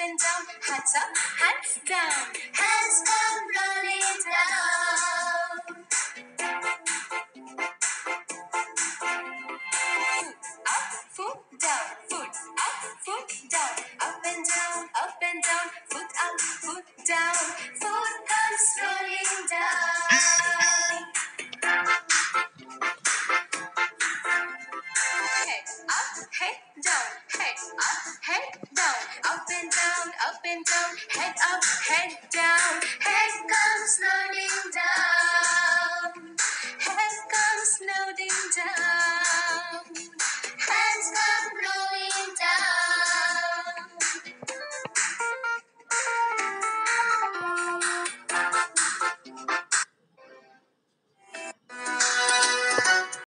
and down, hands up, hands down. Hands come rolling down. Foot down, foot up, foot down, up and down, foot up, foot down, foot comes rolling down. Head up, head down, head up, head down, up and down, head up, head down, head comes rolling down.